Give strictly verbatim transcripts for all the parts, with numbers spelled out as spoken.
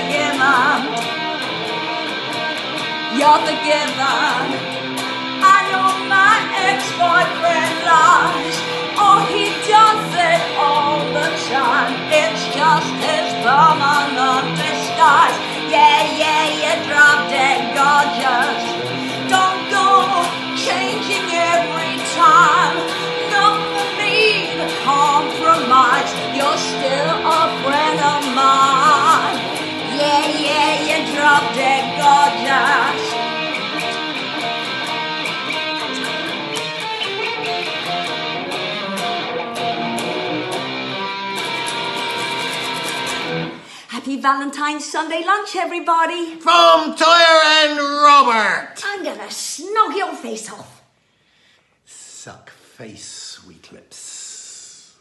forgiven. You're forgiven. I know my ex-boyfriend lies. Oh, he does it all the time. It's just his permanent disguise. Yeah, yeah, you drop dead gorgeous. Don't go changing every time. Not for me to compromise. You're still a friend of mine. Yeah, yeah, you drop dead gorgeous. Happy Valentine's Sunday lunch, everybody. From Toyah and Robert. I'm gonna snog your face off. Suck face, sweet lips.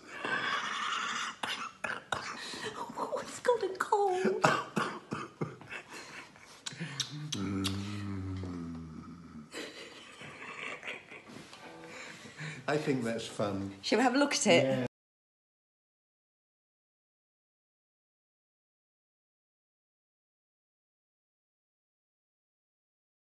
Oh, it's got a cold. mm. I think that's fun. Shall we have a look at it? Yeah.